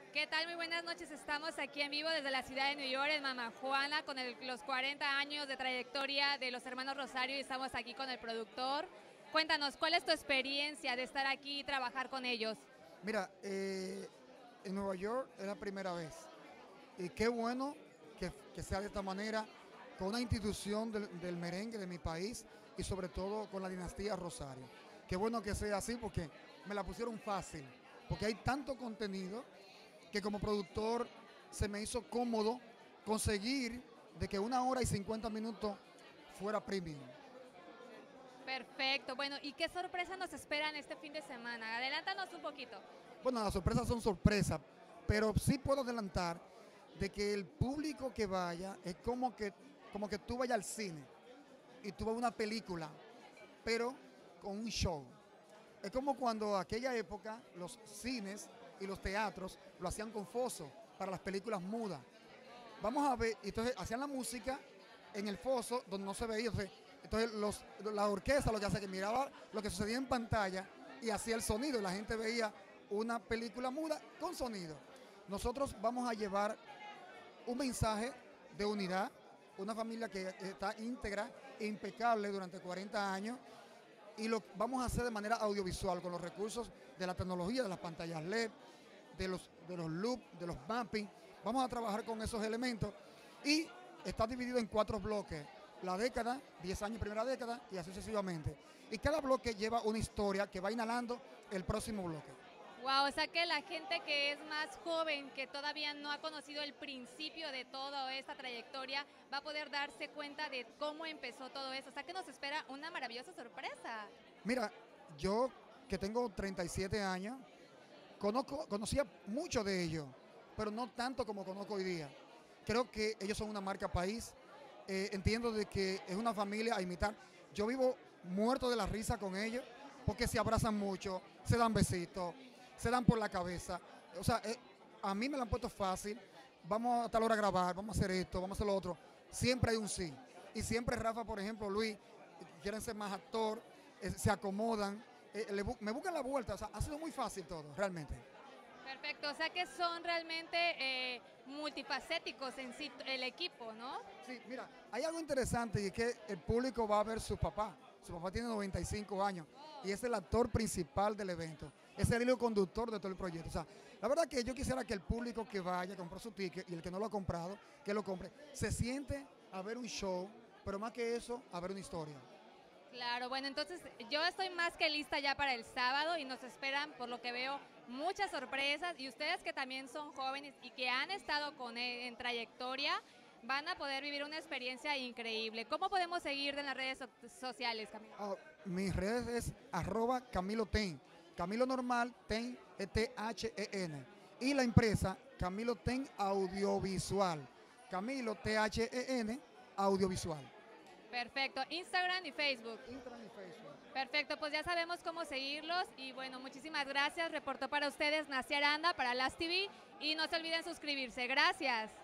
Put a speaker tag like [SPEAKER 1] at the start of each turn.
[SPEAKER 1] ¿Qué tal? Muy buenas noches. Estamos aquí en vivo desde la ciudad de New York, en Mama Juana, con los 40 años de trayectoria de los hermanos Rosario y estamos aquí con el productor. Cuéntanos, ¿cuál es tu experiencia de estar aquí y trabajar con ellos?
[SPEAKER 2] Mira, en Nueva York es la primera vez. Y qué bueno que sea de esta manera, con una institución del merengue de mi país y sobre todo con la dinastía Rosario. Qué bueno que sea así porque me la pusieron fácil, porque hay tanto contenido que como productor se me hizo cómodo conseguir de que 1 hora y 50 minutos fuera premium.
[SPEAKER 1] Perfecto. Bueno, ¿y qué sorpresa nos esperan este fin de semana? Adelántanos un poquito.
[SPEAKER 2] Bueno, las sorpresas son sorpresas, pero sí puedo adelantar de que el público que vaya es como que tú vayas al cine y tú ves una película, pero con un show. Es como cuando aquella época los cines y los teatros lo hacían con foso para las películas mudas. Vamos a ver, entonces hacían la música en el foso donde no se veía. Entonces la orquesta lo que hace que miraba lo que sucedía en pantalla y hacía el sonido y la gente veía una película muda con sonido. Nosotros vamos a llevar un mensaje de unidad, una familia que está íntegra e impecable durante 40 años y lo vamos a hacer de manera audiovisual con los recursos de la tecnología, de las pantallas LED, de los loops, de los mapping. Vamos a trabajar con esos elementos y está dividido en 4 bloques. La década, 10 años primera década y así sucesivamente. Y cada bloque lleva una historia que va inhalando el próximo bloque.
[SPEAKER 1] Wow, o sea que la gente que es más joven, que todavía no ha conocido el principio de toda esta trayectoria, va a poder darse cuenta de cómo empezó todo eso. O sea que nos espera una maravillosa sorpresa.
[SPEAKER 2] Mira, yo que tengo 37 años, conocía mucho de ellos, pero no tanto como conozco hoy día. Creo que ellos son una marca país. Entiendo de que es una familia a imitar. Yo vivo muerto de la risa con ellos porque se abrazan mucho, se dan besitos, se dan por la cabeza. O sea, a mí me lo han puesto fácil. Vamos a tal hora a grabar, vamos a hacer esto, vamos a hacer lo otro. Siempre hay un sí. Y siempre Rafa, por ejemplo, Luis, quieren ser más actor, se acomodan, me buscan la vuelta. O sea, ha sido muy fácil todo, realmente.
[SPEAKER 1] Perfecto, o sea que son realmente multifacéticos en sí el equipo, ¿no?
[SPEAKER 2] Sí, mira, hay algo interesante y es que el público va a ver su papá. Su papá tiene 95 años y es el actor principal del evento. Es el hilo conductor de todo el proyecto. O sea, la verdad que yo quisiera que el público que vaya a comprar su ticket y el que no lo ha comprado, que lo compre, se siente a ver un show, pero más que eso, a ver una historia.
[SPEAKER 1] Claro, bueno, entonces yo estoy más que lista ya para el sábado y nos esperan, por lo que veo, muchas sorpresas y ustedes que también son jóvenes y que han estado con él en trayectoria, van a poder vivir una experiencia increíble. ¿Cómo podemos seguir en las redes sociales, Camilo?
[SPEAKER 2] Mis redes es @Camilo Ten. Camilo normal, Ten, T-H-E-N. Y la empresa Camilo Ten Audiovisual. Camilo, T-H-E-N, Audiovisual.
[SPEAKER 1] Perfecto, Instagram y Facebook.
[SPEAKER 2] Instagram y Facebook.
[SPEAKER 1] Perfecto, pues ya sabemos cómo seguirlos y bueno, muchísimas gracias. Reportó para ustedes Nacia Aranda para Las TV y no se olviden suscribirse. Gracias.